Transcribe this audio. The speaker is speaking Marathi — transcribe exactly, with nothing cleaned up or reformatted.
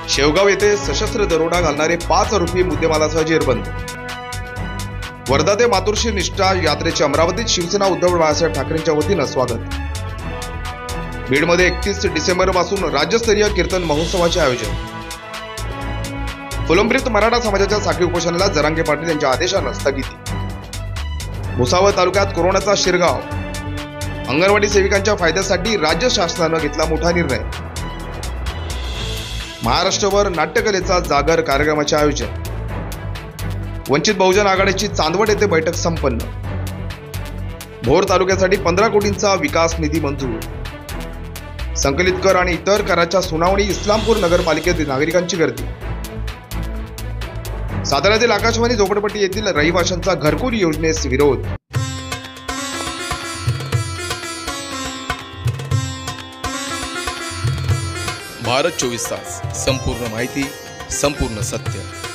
शेवगाव येथे सशस्त्र दरोडा घालणारे पाच आरोपी मुद्देमालासह जेरबंद। वर्धा ते मातुरशी निष्ठा यात्रेचे अमरावतीत शिवसेना उद्धव बाळासाहेब ठाकरेंच्या वतीनं स्वागत। बीडमध्ये एकतीस डिसेंबर पासून राज्यस्तरीय कीर्तन महोत्सवाचे आयोजन। फुलंब्रीत मराठा समाजाच्या साखळी उपोषणाला जरांगे पाटील यांच्या आदेशानं स्थगिती। भुसावळ तालुक्यात कोरोनाचा शिरगाव। अंगणवाडी सेविकांच्या फायद्यासाठी राज्य शासनानं घेतला मोठा निर्णय। महाराष्ट्रावर नाट्यकलेचा जागर कार्यक्रमाचे आयोजन। वंचित बहुजन आघाडीची चांदवड येथे बैठक संपन्न। भोर तालुक्यासाठी पंधरा कोटींचा विकास निधी मंजूर। संकलित कर आणि इतर कराच्या सुनावणी इस्लामपूर नगरपालिकेत नागरिकांची गर्दी। साताऱ्यातील आकाशवाणी झोपडपट्टी येथील रहिवाशांचा घरकुल योजनेस विरोध। भारत चोवीस तास, संपूर्ण माहिती, संपूर्ण सत्य।